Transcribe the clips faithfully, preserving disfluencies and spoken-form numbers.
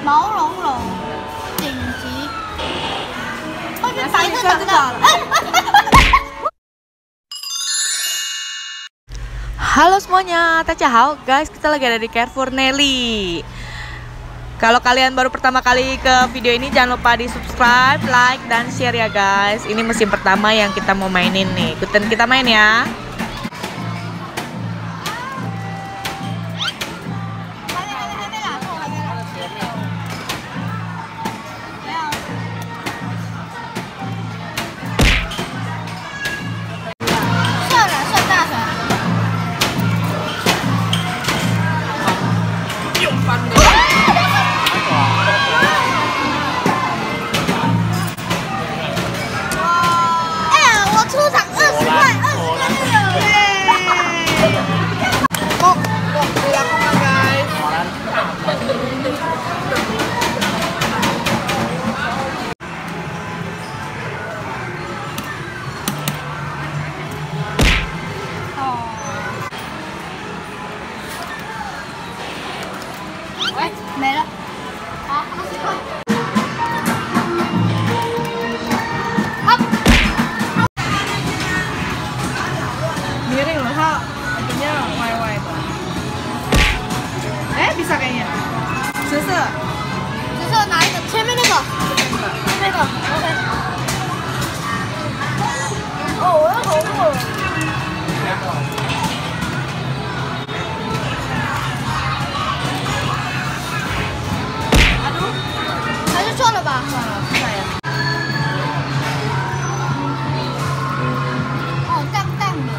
毛茸茸，顶级。外面白色挡到了。 Halo semuanya, Tachahao guys, kita lagi ada di Carrefour Nelly. Kalau kalian baru pertama kali ke video ini, jangan lupa di subscribe, like, dan share ya guys. Ini musim pertama yang kita mau mainin nih. Ikutin kita main ya. 没了，好，二十块。好， miring loh, ha. Akhirnya wai-wai tuh. Eh, bisa kayaknya. 紫色， 紫色哪一个？前面那个，那个 ，OK。哦，我要红了。 算了吧，算了，不买了。哦，淡淡的。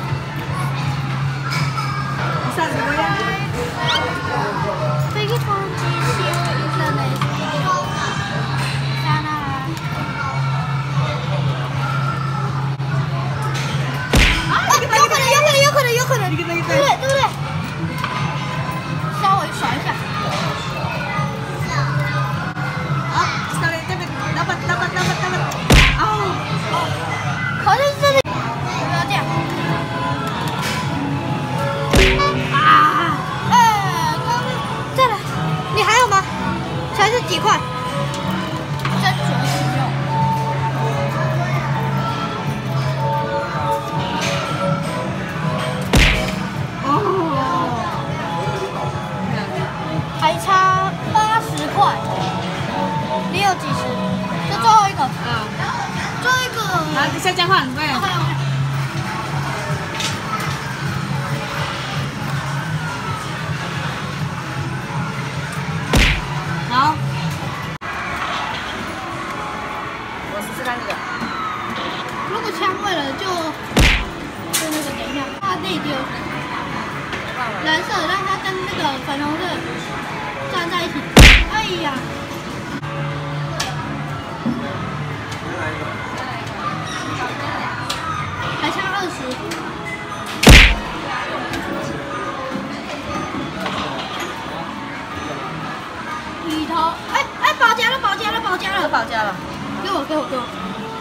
三十块呀。 非常之幸运的那种。加拿大。啊，有可能，有可能，有可能，有可能，对不对？对不对？稍微甩一下。 好像是这里，不要这样。啊！哎，刚再来，你还有吗？才是几块？斟酌使用。哦，还差八十块。你有几十？这最后一个。嗯。 这个， 好，等下交换，对。好，我试试看这个。 如果枪坏了就就那个等一下，把内丢。蓝色让它跟那个粉红色站在一起。哎呀！ 还差二十。鱼头，哎哎，保夹了，保夹了，保夹了， 保夹了。 给我，给我，给我。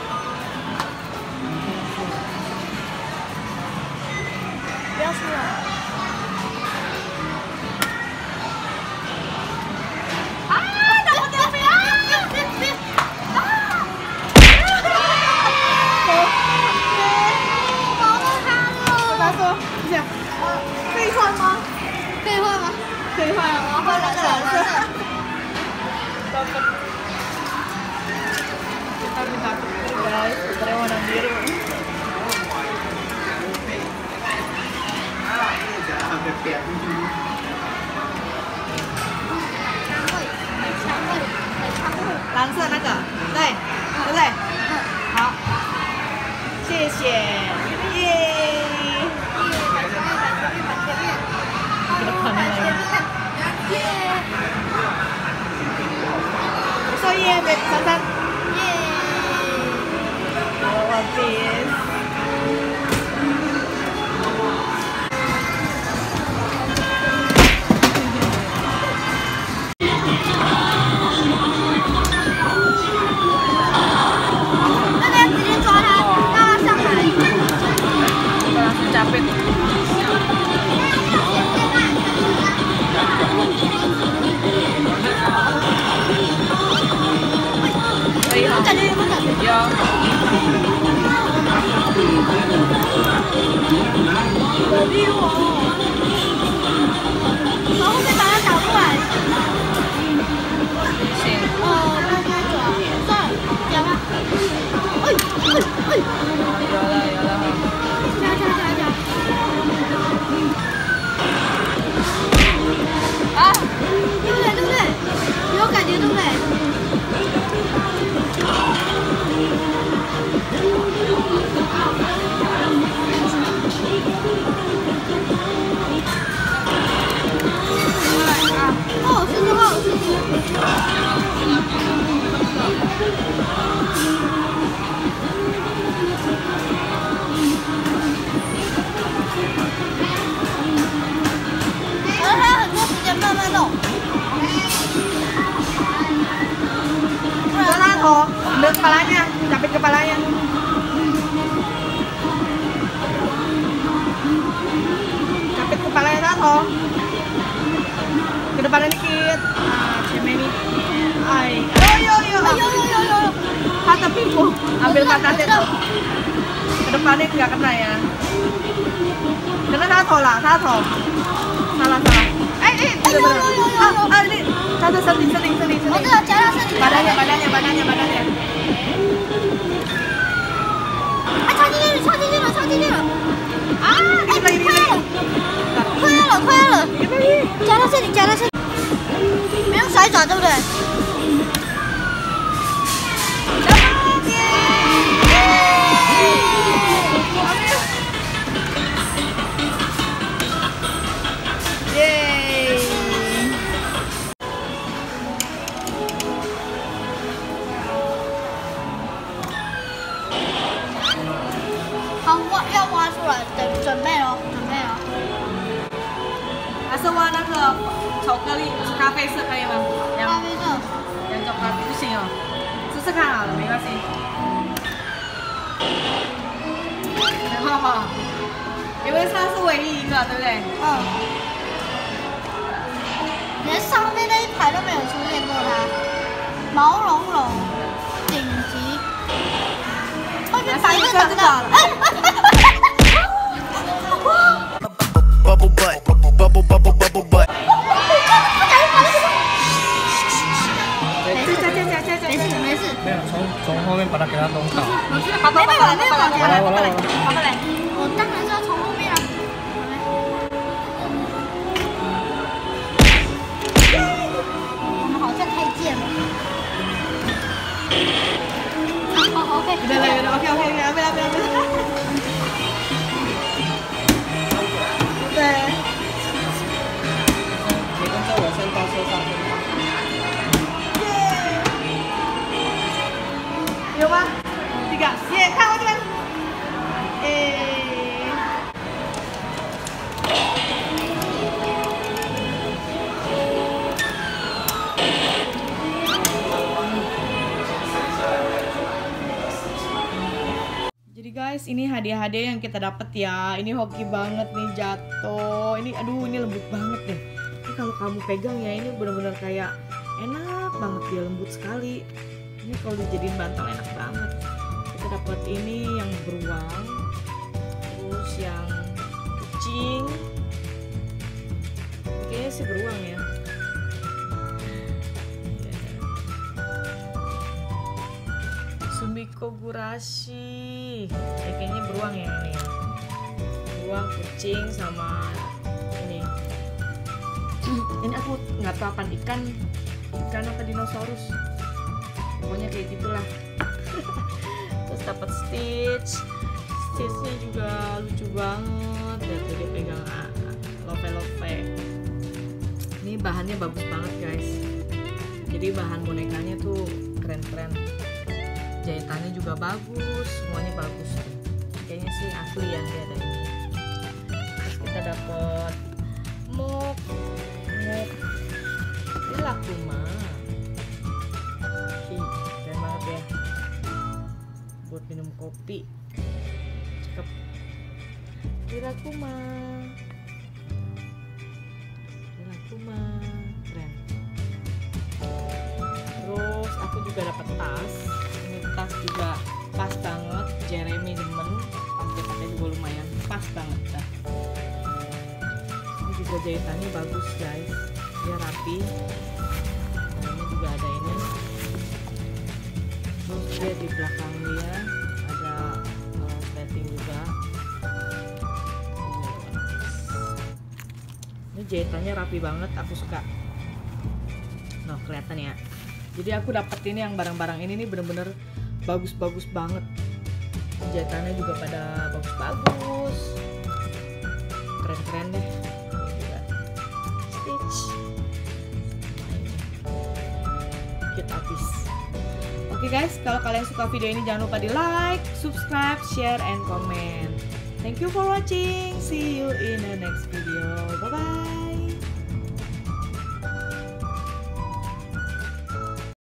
不要输了。 可以换吗？ 可以换吗？ 可以换啊！我要换蓝色。蓝色。Kita minta dulu guys, kita warna biru. Hampir piat. 蓝色那个，对，对不对？嗯。好，谢谢，耶。 So yeah, babe, Santan. Yay! I love this. Capek. Iya. Jadi wow. Kamu被把它打过来。 行。 呃，慢慢转，算了，加吧。哎哎哎！ 有了有了。 加加加加。啊，对不对对不对？有感觉对不对？哦，是这号，是这。然后还有很多时间慢慢弄。 Tato, ambil kepalanya, capit kepalanya. Capit kepalanya Tato. Ke depan dikit. Nah, ceme ini. Ay. Yo yo yo. Yo yo yo yo. Kata piku. Ambil pantatnya tuh. Ke depannya nggak kena ya. Kena Tato lah, Tato. Salah salah. Eh eh, bener bener. Ah, ah ini. Tato sedih sedih sedih sedih. Oh,这加上身体。 Badannya badannya badannya badannya. 哎，插进去了，插进去了，插进去了！啊，哎，快了，快了，快了！加到这里，加到这里，没有甩转，对不对？ 耶！ 好，挖要挖出来，等准备咯，准备咯。 还是挖那个巧克力咖啡色可以吗？ 咖啡色。 两种咖啡不行哦，试试看好了，没关系。然后哈，因为它是唯一一个，对不对？ 嗯。连上面那一排都没有出现过它，毛茸茸，顶级。外面白色长的，哎。 Bubble butt, bubble bubble bubble butt. 没事，没事，没事，没事。 没有，从从后面把它给它弄倒。 好，没办法，没办法， 我来，我来，我来。 好过来。 我当然是要从后面啊。我们好像太贱了。好 ，OK。 对对对 ，OK OK OK，不要不要不要。对。 你跟着我先到车上。 有吗？这个，耶，看我这边。诶。 Jadi guys, ini hadiah-hadiah yang kita dapat ya. Ini hoki banget nih jatuh. Ini aduh, ini lembut banget deh. Ini kalau kamu pegang ya, ini benar-benar kayak enak banget, dia lembut sekali. Ini kalau dijadiin bantal enak banget. Kita dapat ini yang beruang, terus yang kucing. Kayaknya sih beruang ya. Sumiko Gurashi, ya, kayaknya beruang ya ini ya. Beruang, kucing sama ini. Ini aku nggak tahu apa ikan, ikan apa dinosaurus. Pokoknya kayak gitulah. Terus dapat Stitch, Stitchnya juga lucu banget. Dan dia pegang love-love. Ini bahannya bagus banget guys. Jadi bahan bonekanya tuh keren-keren. Jahitannya juga bagus, semuanya bagus. Kayaknya sih asli ya dia ada ini. Terus kita dapat mug, mug Rilakkuma. Ih, keren banget ya. Buat minum kopi. Cakep. Rilakkuma. Rilakkuma, keren. Terus aku juga dapat tas. Tas juga Jeremy demen, pakai-pakai juga lumayan pas banget dah. Ini juga jahitannya bagus guys, dia rapi. Nah, ini juga ada ini. Terus dia di belakang dia ada uh, setting juga. Ini jahitannya rapi banget, aku suka. Nah, kelihatan ya. Jadi aku dapet ini yang barang-barang ini nih bener-bener bagus-bagus banget. Jahitannya juga pada bagus-bagus, keren-keren deh. Ini juga stitch, cute abis. Oke guys, kalau kalian suka video ini jangan lupa di like, subscribe, share, and comment. Thank you for watching. See you in the next video.